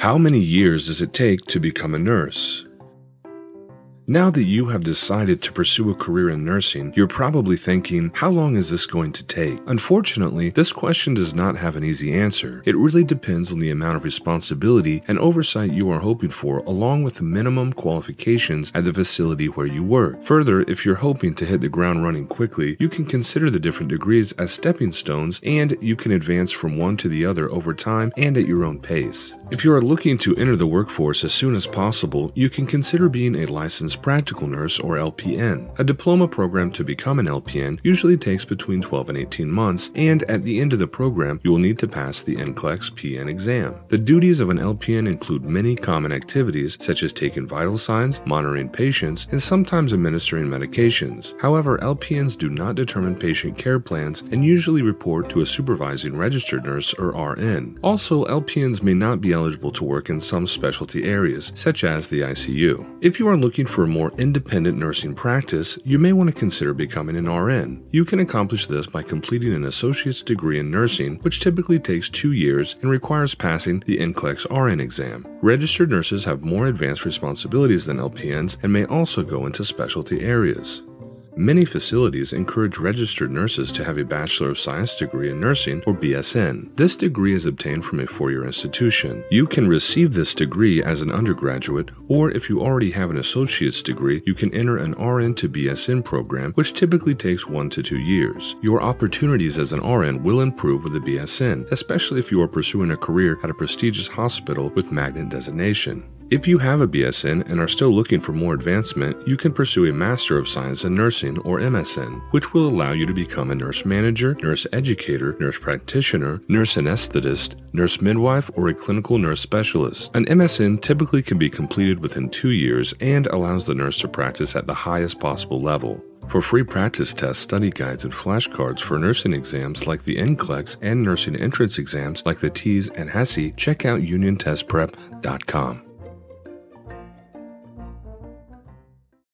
How many years does it take to become a nurse? Now that you have decided to pursue a career in nursing, you're probably thinking, how long is this going to take? Unfortunately, this question does not have an easy answer. It really depends on the amount of responsibility and oversight you are hoping for, along with the minimum qualifications at the facility where you work. Further, if you're hoping to hit the ground running quickly, you can consider the different degrees as stepping stones, and you can advance from one to the other over time and at your own pace. If you are looking to enter the workforce as soon as possible, you can consider being a licensed practical nurse or LPN. A diploma program to become an LPN usually takes between 12 and 18 months, and at the end of the program, you will need to pass the NCLEX PN exam. The duties of an LPN include many common activities such as taking vital signs, monitoring patients, and sometimes administering medications. However, LPNs do not determine patient care plans and usually report to a supervising registered nurse or RN. Also, LPNs may not be eligible to work in some specialty areas, such as the ICU. If you are looking for a more independent nursing practice, you may want to consider becoming an RN. You can accomplish this by completing an associate's degree in nursing, which typically takes 2 years and requires passing the NCLEX RN exam. Registered nurses have more advanced responsibilities than LPNs and may also go into specialty areas. Many facilities encourage registered nurses to have a Bachelor of Science degree in nursing, or BSN. This degree is obtained from a 4-year institution. You can receive this degree as an undergraduate, or if you already have an associate's degree, you can enter an RN to BSN program, which typically takes 1 to 2 years. Your opportunities as an RN will improve with a BSN, especially if you are pursuing a career at a prestigious hospital with magnet designation. If you have a BSN and are still looking for more advancement, you can pursue a Master of Science in Nursing, or MSN, which will allow you to become a nurse manager, nurse educator, nurse practitioner, nurse anesthetist, nurse midwife, or a clinical nurse specialist. An MSN typically can be completed within 2 years and allows the nurse to practice at the highest possible level. For free practice tests, study guides, and flashcards for nursing exams like the NCLEX and nursing entrance exams like the TEAS and HESI, check out uniontestprep.com.